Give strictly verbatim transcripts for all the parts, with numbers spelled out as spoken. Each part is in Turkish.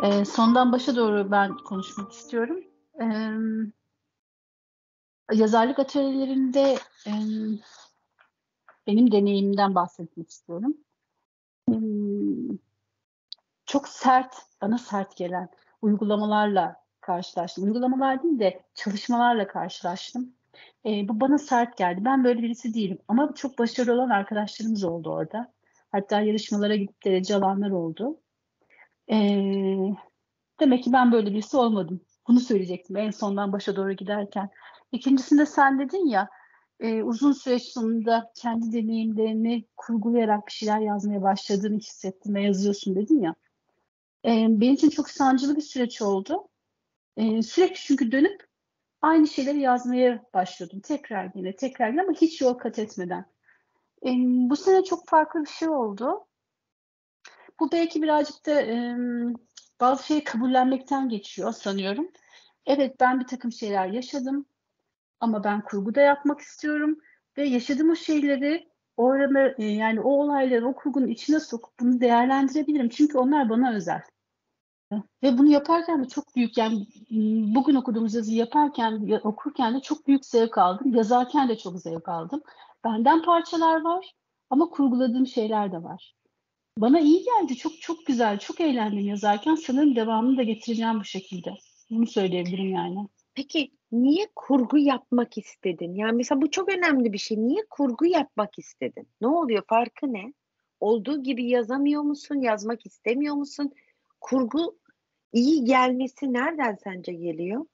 Ee, sondan başa doğru ben konuşmak istiyorum. Ee, yazarlık atölyelerinde e, benim deneyimimden bahsetmek istiyorum. Ee, çok sert, bana sert gelen uygulamalarla karşılaştım. Uygulamalar değil de çalışmalarla karşılaştım. Ee, bu bana sert geldi. Ben böyle birisi değilim. Ama çok başarılı olan arkadaşlarımız oldu orada. Hatta yarışmalara gidip derece alanlar oldu. Ee, Demek ki ben böyle birisi olmadım. Bunu söyleyecektim en sondan başa doğru giderken. İkincisinde sen dedin ya, e, uzun süreç sonunda kendi deneyimlerini kurgulayarak bir şeyler yazmaya başladığını hissettim ve yazıyorsun dedin ya. E, benim için çok sancılı bir süreç oldu. E, sürekli çünkü dönüp aynı şeyleri yazmaya başlıyordum. Tekrar yine, tekrar yine ama hiç yol kat etmeden. E, bu sene çok farklı bir şey oldu. Bu belki birazcık da e, bazı şeyi kabullenmekten geçiyor sanıyorum. Evet, ben bir takım şeyler yaşadım ama ben kurgu da yapmak istiyorum ve yaşadığım o şeyleri orada e, yani o olayları o kurgunun içine sokup bunu değerlendirebilirim. Çünkü onlar bana özel. Ve bunu yaparken de çok büyük yani m, bugün okuduğumuz yazıyı yaparken ya- okurken de çok büyük zevk aldım. Yazarken de çok zevk aldım. Benden parçalar var ama kurguladığım şeyler de var. Bana iyi geldi. Çok çok güzel. Çok eğlendim yazarken. Sanırım devamını da getireceğim bu şekilde. Bunu söyleyebilirim yani. Peki niye kurgu yapmak istedin? Yani mesela bu çok önemli bir şey. Niye kurgu yapmak istedin? Ne oluyor? Farkı ne? Olduğu gibi yazamıyor musun? Yazmak istemiyor musun? Kurgu iyi gelmesi nereden sence geliyor?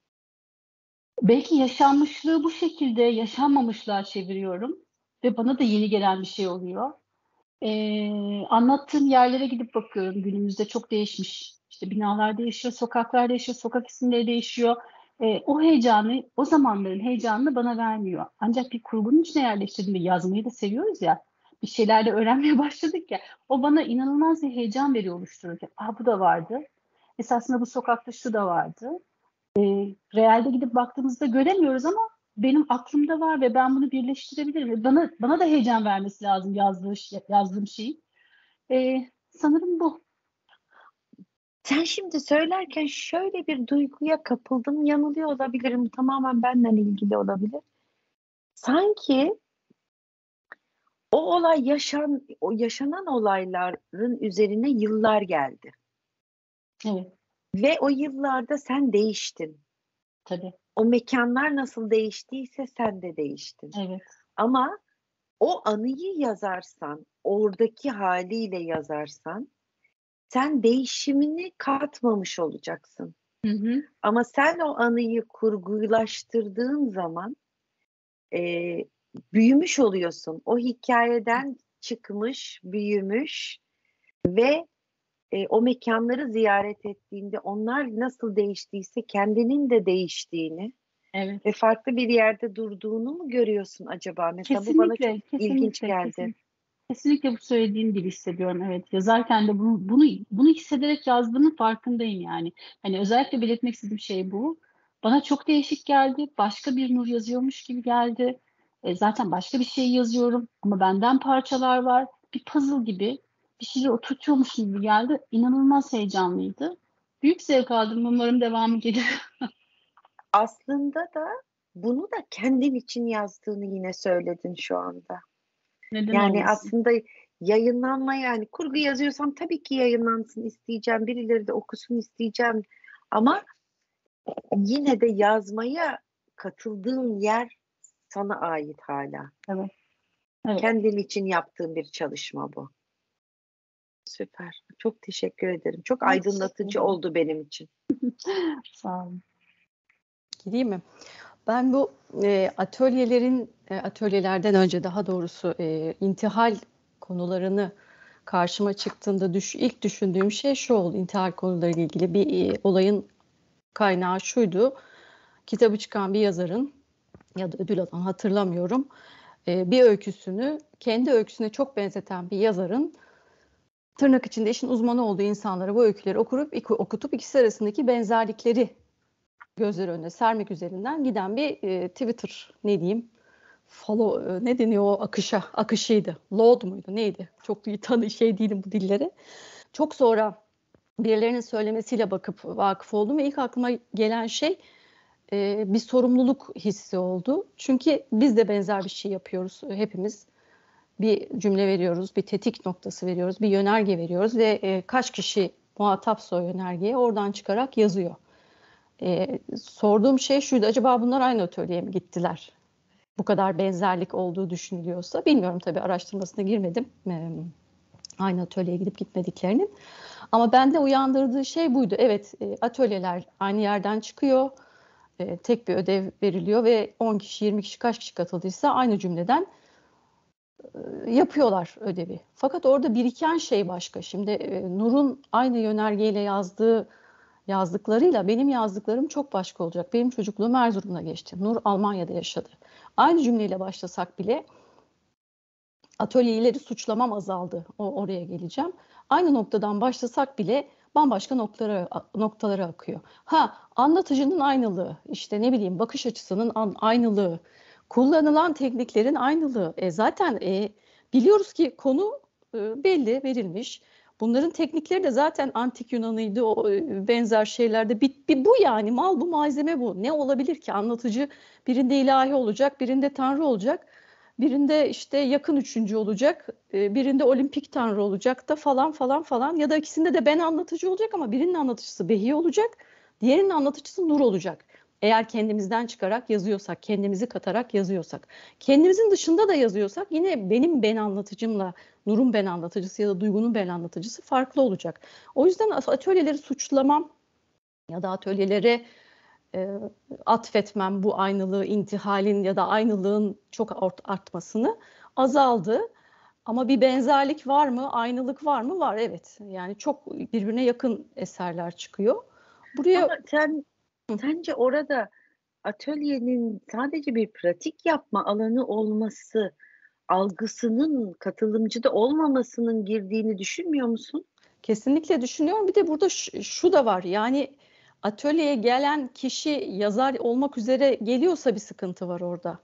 Belki yaşanmışlığı bu şekilde yaşanmamışlığa çeviriyorum. Ve bana da yeni gelen bir şey oluyor. Ee, anlattığım yerlere gidip bakıyorum. Günümüzde çok değişmiş. İşte binalar değişiyor, sokaklar değişiyor, sokak isimleri değişiyor. Ee, o heyecanı, o zamanların heyecanını bana vermiyor. Ancak bir kurgunun içine yerleştirdiğimde yazmayı da seviyoruz ya. Bir şeyler de öğrenmeye başladık ya. O bana inanılmaz bir heyecan veriyor oluştururken. Aa, bu da vardı. Esasında bu sokakta şu da vardı. Realde gidip baktığımızda göremiyoruz ama benim aklımda var ve ben bunu birleştirebilirim. Ve Bana bana da heyecan vermesi lazım yazdığı şey, yazdığım şeyin. Ee, sanırım bu. Sen şimdi söylerken şöyle bir duyguya kapıldım. Yanılıyor olabilirim. Tamamen benden ilgili olabilir. Sanki o olay yaşan, o yaşanan olayların üzerine yıllar geldi. Evet, Ve o yıllarda sen değiştin. tabii. O mekanlar nasıl değiştiyse sen de değiştin. Evet. Ama o anıyı yazarsan, oradaki haliyle yazarsan, sen değişimini katmamış olacaksın. Hı hı. Ama sen o anıyı kurgulaştırdığın zaman e, büyümüş oluyorsun. O hikayeden çıkmış, büyümüş ve e, o mekanları ziyaret ettiğinde onlar nasıl değiştiyse kendinin de değiştiğini ve Evet. farklı bir yerde durduğunu mu görüyorsun acaba? Mesela bu bana çok Kesinlikle, ilginç kesinlikle, geldi. kesinlikle. Kesinlikle bu söylediğin gibi hissediyorum. Evet, yazarken de bunu bunu bunu hissederek yazdığımın farkındayım yani. Hani özellikle belirtmek istediğim şey bu. Bana çok değişik geldi. Başka bir Nur yazıyormuş gibi geldi. E, zaten başka bir şey yazıyorum ama benden parçalar var. Bir puzzle gibi bir şeyleri oturtuyormuşum gibi geldi. İnanılmaz heyecanlıydı. Büyük zevk aldım. Umarım devamı gelir. Aslında da bunu da kendin için yazdığını yine söyledin şu anda. Neden Yani olmasın? aslında yayınlanma yani kurgu yazıyorsam tabii ki yayınlansın isteyeceğim. Birileri de okusun isteyeceğim. Ama yine de yazmaya katıldığın yer sana ait hala. Evet, evet. Kendin için yaptığın bir çalışma bu. Süper. Çok teşekkür ederim. Çok Ben teşekkür aydınlatıcı ederim. oldu benim için. Sağ olun. Gireyim mi? Ben bu e, atölyelerin, e, atölyelerden önce daha doğrusu e, intihal konularını karşıma çıktığında düş, ilk düşündüğüm şey şu oldu. İntihal konularıyla ilgili bir e, olayın kaynağı şuydu. Kitabı çıkan bir yazarın ya da ödül alan hatırlamıyorum. E, bir öyküsünü kendi öyküsüne çok benzeten bir yazarın tırnak içinde işin uzmanı olduğu insanlara bu öyküleri okurup okutup ikisi arasındaki benzerlikleri gözler önüne sermek üzerinden giden bir e, Twitter ne diyeyim follow e, ne deniyor o akışa akışıydı. Load muydu neydi? Çok iyi tanı şey değilim bu dillere. Çok sonra birilerinin söylemesiyle bakıp vakıf oldum ve ilk aklıma gelen şey e, bir sorumluluk hissi oldu. Çünkü biz de benzer bir şey yapıyoruz hepimiz. Bir cümle veriyoruz, bir tetik noktası veriyoruz, bir yönerge veriyoruz ve e, kaç kişi muhatapsa o yönergeye oradan çıkarak yazıyor. E, sorduğum şey şuydu, acaba bunlar aynı atölyeye mi gittiler? Bu kadar benzerlik olduğu düşünülüyorsa, bilmiyorum tabii, araştırmasına girmedim. E, aynı atölyeye gidip gitmediklerinin. Ama bende uyandırdığı şey buydu. Evet, e, atölyeler aynı yerden çıkıyor. E, tek bir ödev veriliyor ve on kişi, yirmi kişi, kaç kişi katıldıysa aynı cümleden e, yapıyorlar ödevi. Fakat orada biriken şey başka. Şimdi e, Nur'un aynı yönergeyle yazdığı yazdıklarıyla benim yazdıklarım çok başka olacak. Benim çocukluğum Erzurum'da geçti. Nur Almanya'da yaşadı. Aynı cümleyle başlasak bile atölyeleri suçlamam azaldı. O oraya geleceğim. Aynı noktadan başlasak bile bambaşka noktalara noktalara akıyor. Ha, anlatıcının aynılığı, işte ne bileyim bakış açısının aynılığı, kullanılan tekniklerin aynılığı. E zaten e, biliyoruz ki konu e, belli, verilmiş. Bunların teknikleri de zaten antik Yunan'ıydı, o e, benzer şeylerde. Bir, bir bu yani, mal bu, malzeme bu. Ne olabilir ki? Anlatıcı birinde ilahi olacak, birinde tanrı olacak. Birinde işte yakın üçüncü olacak, birinde olimpik tanrı olacak da falan falan falan, ya da ikisinde de ben anlatıcı olacak ama birinin anlatıcısı Behi olacak, diğerinin anlatıcısı Nur olacak. Eğer kendimizden çıkarak yazıyorsak, kendimizi katarak yazıyorsak, kendimizin dışında da yazıyorsak yine benim ben anlatıcımla Nur'un ben anlatıcısı ya da Duygu'nun ben anlatıcısı farklı olacak. O yüzden atölyeleri suçlamam ya da atölyelere e, atfetmem bu aynılığı, intihalin ya da aynılığın çok artmasını azaldı. Ama bir benzerlik var mı, aynılık var mı? Var, evet. Yani çok birbirine yakın eserler çıkıyor. Buraya Ama sen sence orada atölyenin sadece bir pratik yapma alanı olması, algısının katılımcıda olmamasının girdiğini düşünmüyor musun? kesinlikle düşünüyorum. Bir de burada şu, şu da var. Yani atölyeye gelen kişi yazar olmak üzere geliyorsa bir sıkıntı var orada.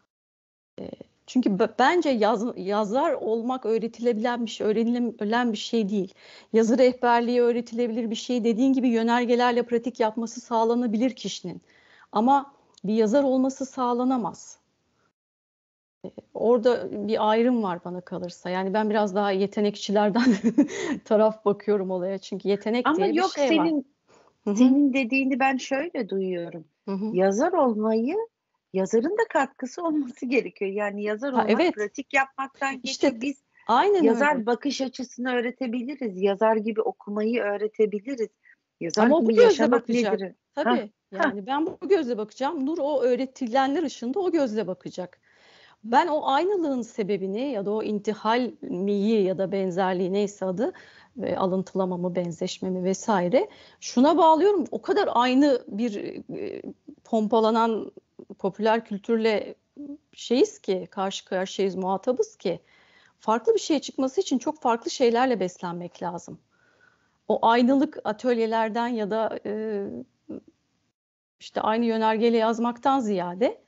Çünkü bence yaz, yazar olmak öğretilebilen bir şey, öğrenilen bir şey değil. Yazı rehberliği öğretilebilir bir şey. Dediğin gibi yönergelerle pratik yapması sağlanabilir kişinin. Ama bir yazar olması sağlanamaz. Orada bir ayrım var bana kalırsa. Yani ben biraz daha yetenekçilerden taraf bakıyorum olaya. Çünkü yetenek Ama diye bir yok, şey var. senin Hı hı. senin dediğini ben şöyle duyuyorum. Hı hı. Yazar olmayı, yazarın da katkısı olması gerekiyor. Yani yazar Ha, olmak evet. pratik yapmaktan İşte geçiyor. Biz aynen yazar öyle. bakış açısını öğretebiliriz. Yazar gibi okumayı öğretebiliriz. Yazar Ama o bu gibi gözle yaşamak bakacak. nedir? Ha, Tabii. ha. Yani ben bu gözle bakacağım. Nur o öğretilenler ışığında o gözle bakacak. Ben o aynılığın sebebini ya da o intihal miyi ya da benzerliği neyse adı, ve alıntılamamı, benzeşmemi vesaire şuna bağlıyorum. O kadar aynı bir e, pompalanan popüler kültürle şeyiz ki, karşı karşıyayız, muhatabız ki farklı bir şey çıkması için çok farklı şeylerle beslenmek lazım. O aynalık atölyelerden ya da e, işte aynı yönergeyle yazmaktan ziyade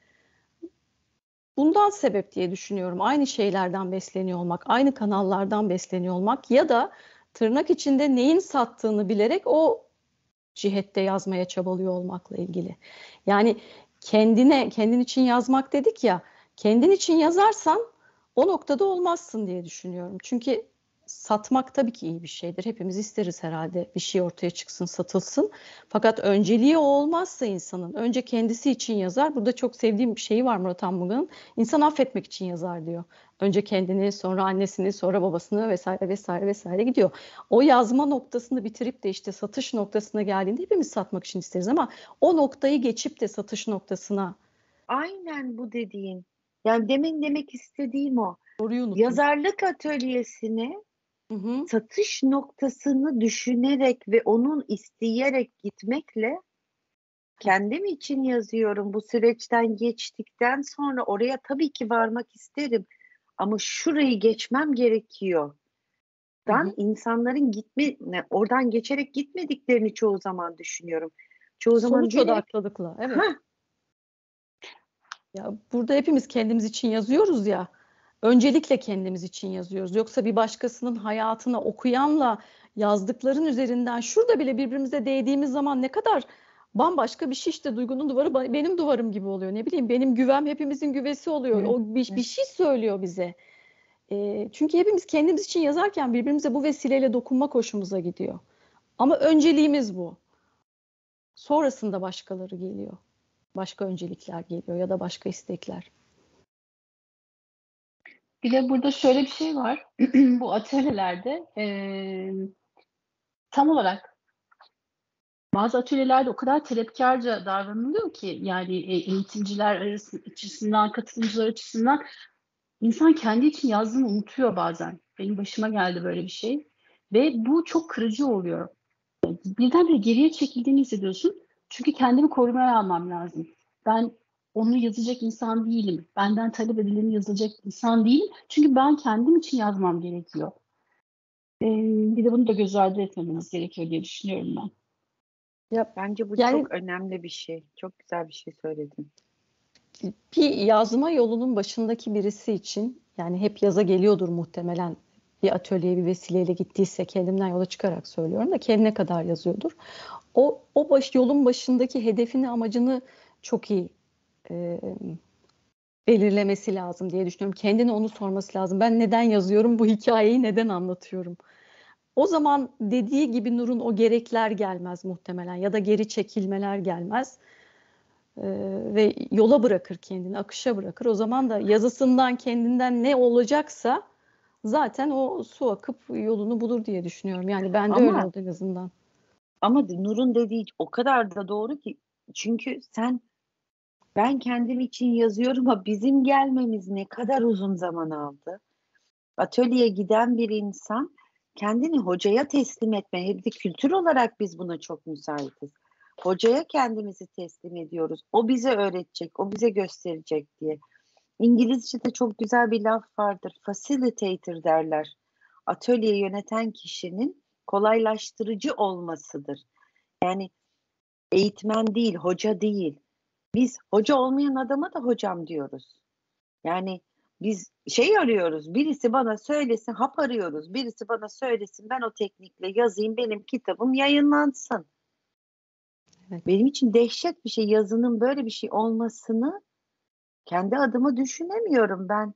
bundan sebep diye düşünüyorum. Aynı şeylerden besleniyor olmak, aynı kanallardan besleniyor olmak ya da tırnak içinde neyin sattığını bilerek o cihette yazmaya çabalıyor olmakla ilgili. Yani kendine, kendin için yazmak dedik ya, kendin için yazarsan o noktada olmazsın diye düşünüyorum. Çünkü satmak tabii ki iyi bir şeydir. Hepimiz isteriz herhalde bir şey ortaya çıksın, satılsın. Fakat önceliği o olmazsa insanın, önce kendisi için yazar. Burada çok sevdiğim bir şeyi var Murat Anmuga'nın. İnsan affetmek için yazar diyor. Önce kendini, sonra annesini, sonra babasını vesaire vesaire vesaire gidiyor. O yazma noktasını bitirip de işte satış noktasına geldiğinde hepimiz satmak için isteriz ama o noktayı geçip de satış noktasına Aynen bu dediğin. Yani demin demek istediğim o. doğruyu unuttum. Yazarlık atölyesine Hı hı. satış noktasını düşünerek ve onun isteyerek gitmekle kendim için yazıyorum. Bu süreçten geçtikten sonra oraya tabii ki varmak isterim. Ama şurayı geçmem gerekiyor. Hı Dan hı. insanların gitme, oradan geçerek gitmediklerini çoğu zaman düşünüyorum. Çoğu zaman Sonuç direkt odaklılıkla, evet. ha Ya burada hepimiz kendimiz için yazıyoruz ya. Öncelikle kendimiz için yazıyoruz. Yoksa bir başkasının hayatını okuyanla yazdıkların üzerinden şurada bile birbirimize değdiğimiz zaman ne kadar bambaşka bir şey, işte Duygu'nun duvarı benim duvarım gibi oluyor. Ne bileyim, benim güvem hepimizin güvesi oluyor. O bir, bir şey söylüyor bize. E, çünkü hepimiz kendimiz için yazarken birbirimize bu vesileyle dokunmak hoşumuza gidiyor. Ama önceliğimiz bu. Sonrasında başkaları geliyor. Başka öncelikler geliyor ya da başka istekler. Bir de burada şöyle bir şey var. Bu atölyelerde e, tam olarak bazı atölyelerde o kadar talepkarca davranılıyor ki, yani e, eğitimciler arası, açısından, katılımcılar açısından insan kendi için yazdığını unutuyor bazen. Benim başıma geldi böyle bir şey. Ve bu çok kırıcı oluyor. Birdenbire geriye çekildiğini hissediyorsun. Çünkü kendimi korumaya almam lazım. Ben onu yazacak insan değilim. Benden talep edileni yazacak insan değilim. Çünkü ben kendim için yazmam gerekiyor. Ee, bir de bunu da göz ardı etmememiz gerekiyor diye düşünüyorum ben. Ya bence bu yani, çok önemli bir şey. Çok güzel bir şey söyledin. Bir yazma yolunun başındaki birisi için, yani hep yaza geliyordur muhtemelen, bir atölyeye bir vesileyle gittiyse, kendimden yola çıkarak söylüyorum da, kendine kadar yazıyordur. O, o baş, yolun başındaki hedefini, amacını çok iyi e, belirlemesi lazım diye düşünüyorum. Kendine onu sorması lazım. Ben neden yazıyorum? Bu hikayeyi neden anlatıyorum? O zaman dediği gibi Nur'un o gerekler gelmez muhtemelen, ya da geri çekilmeler gelmez. Ee, ve yola bırakır kendini, akışa bırakır. O zaman da yazısından, kendinden ne olacaksa zaten o su akıp yolunu bulur diye düşünüyorum. Yani ben de ama, öyle oldu en azından. Ama Nur'un dediği o kadar da doğru ki, çünkü sen, ben kendim için yazıyorum ama bizim gelmemiz ne kadar uzun zaman aldı. Atölyeye giden bir insan kendini hocaya teslim etme. Hep de kültür olarak biz buna çok müsaitiz. Hocaya kendimizi teslim ediyoruz. O bize öğretecek, o bize gösterecek diye. İngilizce'de çok güzel bir laf vardır. Facilitator derler. Atölyeyi yöneten kişinin kolaylaştırıcı olmasıdır. Yani eğitmen değil, hoca değil. Biz hoca olmayan adama da hocam diyoruz. Yani biz şey arıyoruz, birisi bana söylesin, hap arıyoruz. Birisi bana söylesin, ben o teknikle yazayım, benim kitabım yayınlansın. Evet. Benim için dehşet bir şey, yazının böyle bir şey olmasını kendi adıma düşünemiyorum ben.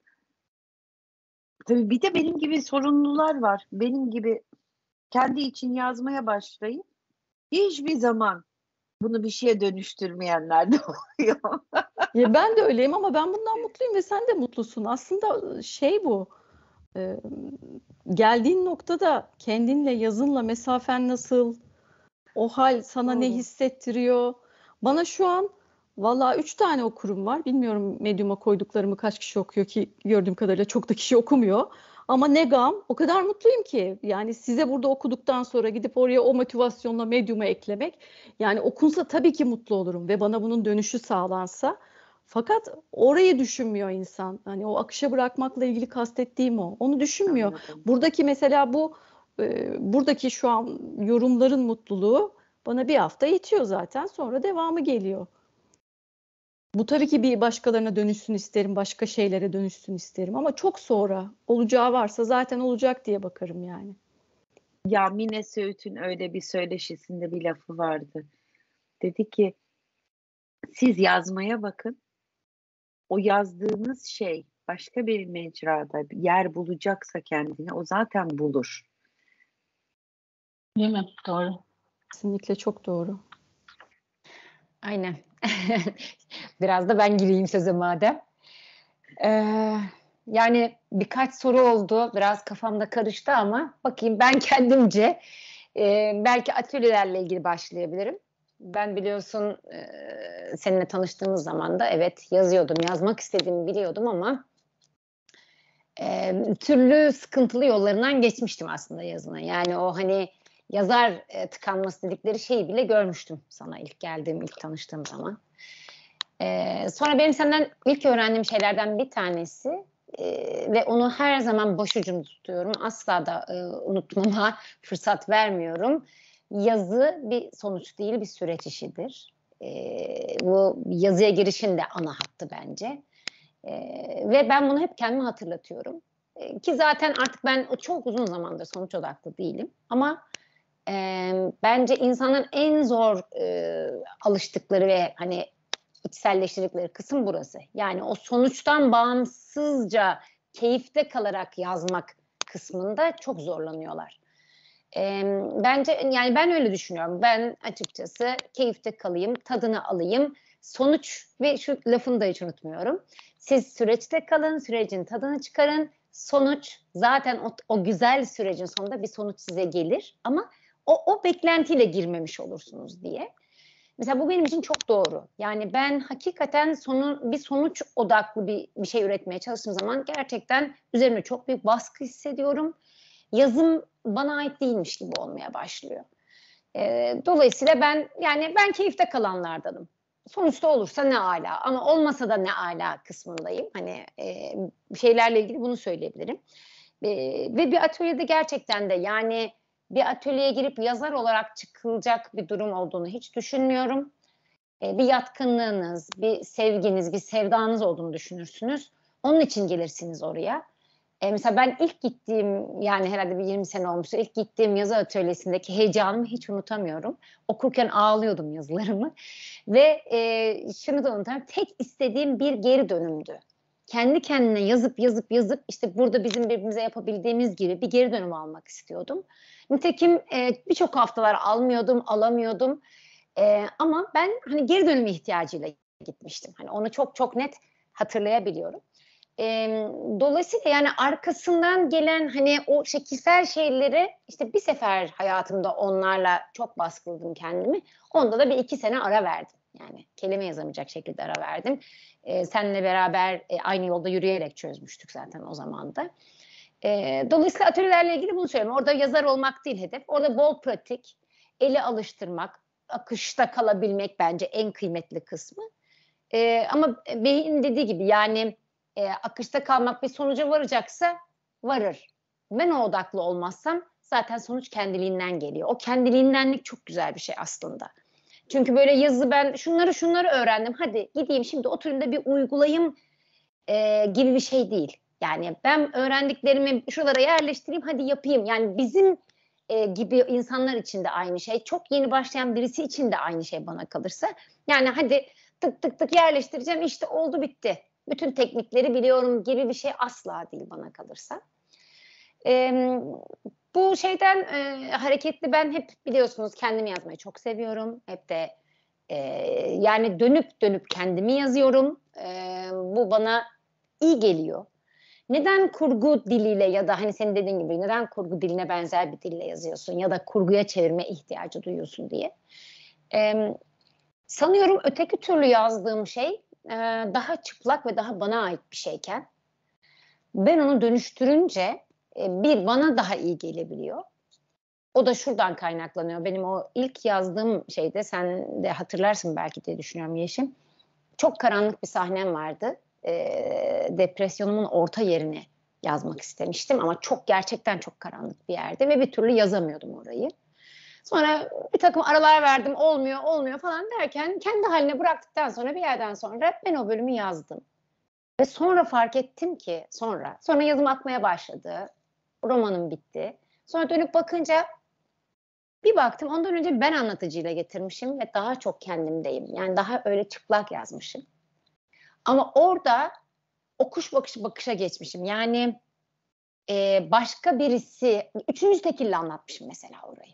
Tabii bir de benim gibi sorumlular var. Benim gibi kendi için yazmaya başlayıp hiçbir zaman bunu bir şeye dönüştürmeyenler de oluyor. Ya ben de öyleyim ama ben bundan mutluyum ve sen de mutlusun. Aslında şey bu, e, geldiğin noktada kendinle, yazınla mesafen nasıl, o hal sana Doğru. ne hissettiriyor? Bana şu an vallahi üç tane okurum var. Bilmiyorum Medium'a koyduklarımı kaç kişi okuyor, ki gördüğüm kadarıyla çok da kişi okumuyor. Ama ne gam, o kadar mutluyum ki. Yani size burada okuduktan sonra gidip oraya o motivasyonla Medium'a eklemek. Yani okunsa tabii ki mutlu olurum ve bana bunun dönüşü sağlansa. Fakat orayı düşünmüyor insan. Hani o akışa bırakmakla ilgili kastettiğim o. Onu düşünmüyor. Anladım. Buradaki mesela bu e, buradaki şu an yorumların mutluluğu bana bir hafta yetiyor zaten. Sonra devamı geliyor. Bu tabii ki bir başkalarına dönüşsün isterim, başka şeylere dönüşsün isterim ama çok sonra, olacağı varsa zaten olacak diye bakarım yani. Ya Mine Söğüt'ün öyle bir söyleşisinde bir lafı vardı. Dedi ki, siz yazmaya bakın. O yazdığınız şey başka bir mecrada yer bulacaksa kendine, o zaten bulur. Değil mi? Doğru. Kesinlikle çok doğru. Aynen. Biraz da ben gireyim söze madem. Ee, yani birkaç soru oldu. Biraz kafamda karıştı ama bakayım ben kendimce e, belki atölyelerle ilgili başlayabilirim. Ben biliyorsun e, seninle tanıştığımız zaman da evet yazıyordum, yazmak istediğimi biliyordum ama e, türlü sıkıntılı yollarından geçmiştim aslında yazına. Yani o hani yazar e, tıkanması dedikleri şeyi bile görmüştüm sana ilk geldiğim, ilk tanıştığım zaman. E, sonra benim senden ilk öğrendiğim şeylerden bir tanesi e, ve onu her zaman başucumda tutuyorum. Asla da e, unutmama fırsat vermiyorum. Yazı bir sonuç değil, bir süreç işidir. E, bu yazıya girişin de ana hattı bence. E, ve ben bunu hep kendime hatırlatıyorum. E, ki zaten artık ben çok uzun zamandır sonuç odaklı değilim. Ama e, bence insanın en zor e, alıştıkları ve hani içselleştirdikleri kısım burası. Yani o sonuçtan bağımsızca keyifte kalarak yazmak kısmında çok zorlanıyorlar. E, bence yani ben öyle düşünüyorum. Ben açıkçası keyifte kalayım, tadını alayım. Sonuç ve şu lafını da hiç unutmuyorum. Siz süreçte kalın, sürecin tadını çıkarın. Sonuç zaten o, o güzel sürecin sonunda bir sonuç size gelir. Ama o, o beklentiyle girmemiş olursunuz diye. Mesela bu benim için çok doğru. Yani ben hakikaten sonu, bir sonuç odaklı bir, bir şey üretmeye çalıştığım zaman gerçekten üzerime çok büyük baskı hissediyorum. Yazım bana ait değilmiş gibi olmaya başlıyor. E, dolayısıyla ben yani ben keyifte kalanlardanım. Sonuçta olursa ne ala ama olmasa da ne ala kısmındayım. Hani e, şeylerle ilgili bunu söyleyebilirim. E, ve bir atölyede gerçekten de yani bir atölyeye girip yazar olarak çıkılacak bir durum olduğunu hiç düşünmüyorum. E, bir yatkınlığınız, bir sevginiz, bir sevdanız olduğunu düşünürsünüz. Onun için gelirsiniz oraya. E, mesela ben ilk gittiğim yani herhalde bir yirmi sene olmuştu. İlk gittiğim yazı atölyesindeki heyecanımı hiç unutamıyorum. Okurken ağlıyordum yazılarımı. Ve e, şunu da unutamıyorum. Tek istediğim bir geri dönümdü. Kendi kendine yazıp yazıp yazıp işte burada bizim birbirimize yapabildiğimiz gibi bir geri dönüm almak istiyordum. Nitekim e, birçok haftalar almıyordum, alamıyordum. E, ama ben hani geri dönüm ihtiyacıyla gitmiştim. Hani onu çok çok net hatırlayabiliyorum. E, dolayısıyla yani arkasından gelen hani o şekilsel şeyleri işte bir sefer hayatımda onlarla çok baskıladım kendimi. Onda da bir iki sene ara verdim. Yani kelime yazamayacak şekilde ara verdim. E, seninle beraber e, aynı yolda yürüyerek çözmüştük zaten o zaman da. E, dolayısıyla atölyelerle ilgili bunu söylüyorum. Orada yazar olmak değil hedef. Orada bol pratik, eli alıştırmak, akışta kalabilmek bence en kıymetli kısmı. E, ama Bey'in dediği gibi yani e, akışta kalmak bir sonuca varacaksa varır. Ben o odaklı olmazsam zaten sonuç kendiliğinden geliyor. O kendiliğindenlik çok güzel bir şey aslında. Çünkü böyle yazı ben şunları şunları öğrendim. Hadi gideyim şimdi oturayım da bir uygulayayım e, gibi bir şey değil. Yani ben öğrendiklerimi şuralara yerleştireyim hadi yapayım. Yani bizim e, gibi insanlar için de aynı şey. Çok yeni başlayan birisi için de aynı şey bana kalırsa. Yani hadi tık tık tık yerleştireceğim işte oldu bitti. Bütün teknikleri biliyorum gibi bir şey asla değil bana kalırsa. E, bu şeyden e, hareketli ben hep biliyorsunuz kendimi yazmayı çok seviyorum. Hep de e, yani dönüp dönüp kendimi yazıyorum. E, bu bana iyi geliyor. Neden kurgu diliyle ya da hani senin dediğin gibi neden kurgu diline benzer bir dille yazıyorsun ya da kurguya çevirme ihtiyacı duyuyorsun diye. Ee, sanıyorum öteki türlü yazdığım şey e, daha çıplak ve daha bana ait bir şeyken ben onu dönüştürünce e, bir bana daha iyi gelebiliyor. O da şuradan kaynaklanıyor. Benim o ilk yazdığım şeyde sen de hatırlarsın belki diye düşünüyorum Yeşim. Çok karanlık bir sahnem vardı. E, depresyonumun orta yerini yazmak istemiştim ama çok gerçekten çok karanlık bir yerde ve bir türlü yazamıyordum orayı. Sonra bir takım aralar verdim olmuyor olmuyor falan derken kendi haline bıraktıktan sonra bir yerden sonra ben o bölümü yazdım. Ve sonra fark ettim ki sonra sonra yazım akmaya başladı. Romanım bitti. Sonra dönüp bakınca bir baktım ondan önce ben anlatıcıyla getirmişim ve daha çok kendimdeyim. Yani daha öyle çıplak yazmışım. Ama orada o kuş bakışı bakışa geçmişim. Yani e, başka birisi, üçüncü tekille anlatmışım mesela orayı.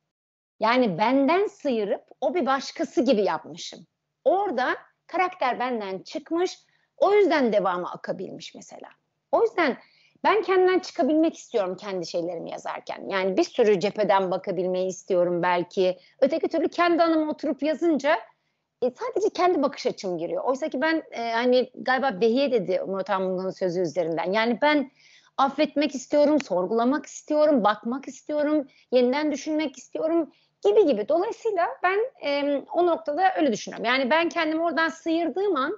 Yani benden sıyırıp o bir başkası gibi yapmışım. Orada karakter benden çıkmış, o yüzden devamı akabilmiş mesela. O yüzden ben kendimden çıkabilmek istiyorum kendi şeylerimi yazarken. Yani bir sürü cepheden bakabilmeyi istiyorum belki. Öteki türlü kendi anıma oturup yazınca E, sadece kendi bakış açım giriyor. Oysa ki ben e, hani galiba Behiye dedi Murat Anmungan'ın sözü üzerinden. Yani ben affetmek istiyorum, sorgulamak istiyorum, bakmak istiyorum, yeniden düşünmek istiyorum gibi gibi. Dolayısıyla ben e, o noktada öyle düşünüyorum. Yani ben kendimi oradan sıyırdığım an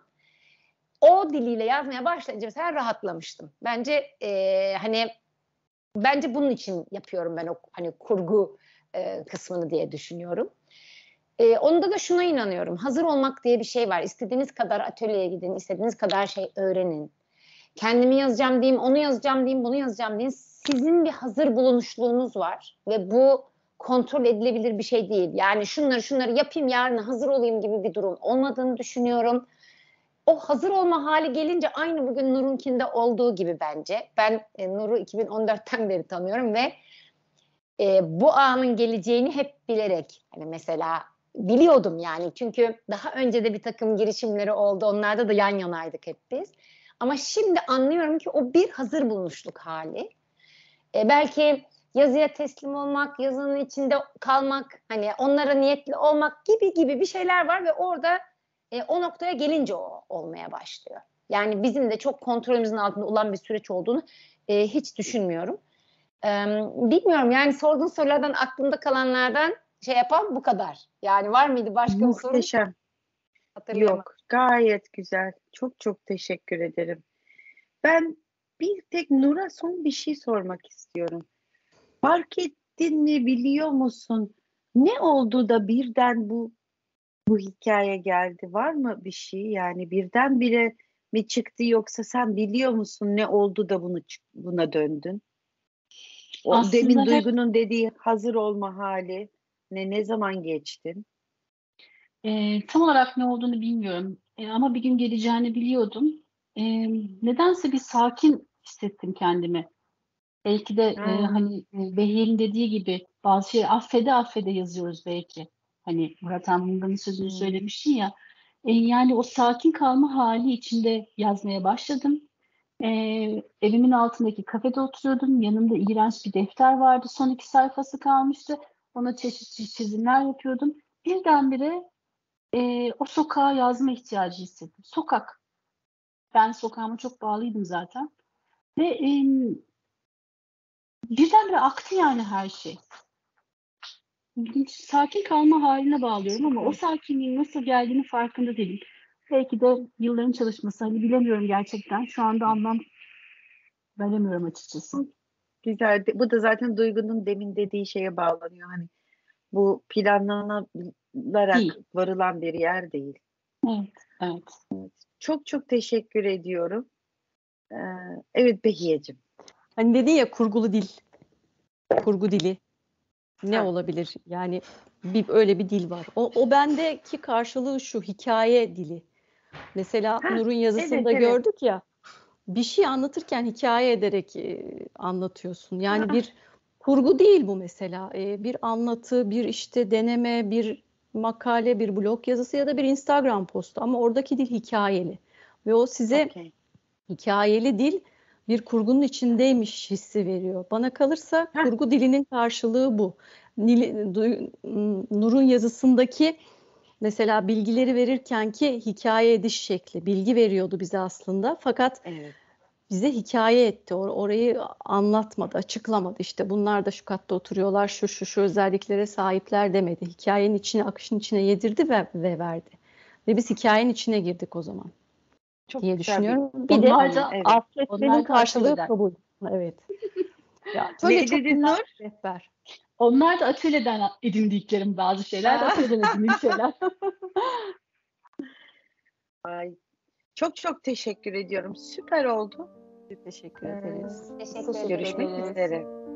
o diliyle yazmaya başlayınca mesela rahatlamıştım. Bence e, hani bence bunun için yapıyorum ben o hani kurgu e, kısmını diye düşünüyorum. Ee, onda da şuna inanıyorum. Hazır olmak diye bir şey var. İstediğiniz kadar atölyeye gidin, istediğiniz kadar şey öğrenin. kendimi yazacağım diyeyim, onu yazacağım diyeyim, bunu yazacağım diyeyim. Sizin bir hazır bulunuşluğunuz var ve bu kontrol edilebilir bir şey değil. Yani şunları şunları yapayım, yarın hazır olayım gibi bir durum olmadığını düşünüyorum. O hazır olma hali gelince aynı bugün Nur'unkinde olduğu gibi bence. Ben e, Nur'u iki bin on dörtten beri tanıyorum ve e, bu anın geleceğini hep bilerek, hani mesela biliyordum yani, çünkü daha önce de bir takım girişimleri oldu. Onlarda da yan yanaydık hep biz. Ama şimdi anlıyorum ki o bir hazır bulunuşluk hali. E, belki yazıya teslim olmak, yazının içinde kalmak, hani onlara niyetli olmak gibi gibi bir şeyler var ve orada e, o noktaya gelince o olmaya başlıyor. Yani bizim de çok kontrolümüzün altında olan bir süreç olduğunu e, hiç düşünmüyorum. E, bilmiyorum yani, sorduğun sorulardan aklımda kalanlardan şey yapan bu kadar. Yani var mıydı başka bir sorun? Muhteşem. Hatırlayamadım. Yok, gayet güzel. Çok çok teşekkür ederim. Ben bir tek Nur'a son bir şey sormak istiyorum. Fark ettin mi, biliyor musun? Ne oldu da birden bu bu hikaye geldi? Var mı bir şey? Yani birdenbire mi çıktı, yoksa sen biliyor musun ne oldu da bunu buna döndün? O Aslında demin hep Duygu'nun dediği hazır olma hali ne ne zaman geçtin? e, tam olarak ne olduğunu bilmiyorum. E, ama bir gün geleceğini biliyordum. E, nedense bir sakin hissettim kendimi. Belki de e, Ha, hani e, Behlül'ün dediği gibi bazı şeyleri affede affede yazıyoruz belki. Hani Murat Anmungan'ın sözünü hmm, söylemiştin ya. E, yani o sakin kalma hali içinde yazmaya başladım. E, evimin altındaki kafede oturuyordum. Yanımda iğrenç bir defter vardı. Son iki sayfası kalmıştı. Ona çeşitli çizimler yapıyordum. Birdenbire e, o sokağa yazma ihtiyacı hissettim. Sokak. Ben sokağıma çok bağlıydım zaten. Ve e, birdenbire aktı yani her şey. İlginç, sakin kalma haline bağlıyorum ama o süper. sakinliğin nasıl geldiğini farkında değilim. Belki de yılların çalışması, hani bilemiyorum gerçekten. Şu anda anlam veremiyorum açıkçası. Güzel. Bu da zaten Duygu'nun demin dediği şeye bağlanıyor. Hani bu planlanarak Değil. varılan bir yer değil. Evet, evet. Çok çok teşekkür ediyorum. Ee, evet Behiyeciğim. Hani dedin ya, kurgulu dil, kurgu dili ne Ha. olabilir? Yani bir öyle bir dil var. O, o bendeki karşılığı şu: hikaye dili. Mesela Ha, Nur'un evet yazısında evet. gördük ya, bir şey anlatırken hikaye ederek e, anlatıyorsun. Yani Ha, bir kurgu değil bu mesela. E, bir anlatı, bir işte deneme, bir makale, bir blog yazısı ya da bir Instagram postu. Ama oradaki dil hikayeli. Ve o size okey. hikayeli dil bir kurgunun içindeymiş hissi veriyor. Bana kalırsa Ha, kurgu dilinin karşılığı bu. Nil- Du- Nur'un yazısındaki mesela bilgileri verirken ki hikaye ediş şekli, bilgi veriyordu bize aslında. Fakat evet. bize hikaye etti. Or- orayı anlatmadı, açıklamadı. İşte bunlar da şu katta oturuyorlar, şu şu şu özelliklere sahipler demedi. Hikayenin içine, akışın içine yedirdi ve, ve verdi. Ve biz hikayenin içine girdik o zaman Çok diye güzel bir düşünüyorum. Bir de Onlar anla. da Evet. affetmenin onlar da karşılığı atölyeden. kabul. Evet. Ya atölye Ne çok dedin güzel Nur? bir rehber. Onlar da atölyeden edindiklerim, bazı şeyler de Aa, atölyeden edindiğim şeyler. ay, çok çok teşekkür ediyorum. Süper oldu. Teşekkür Ee, ederiz. Teşekkür görüşmek ederiz. üzere.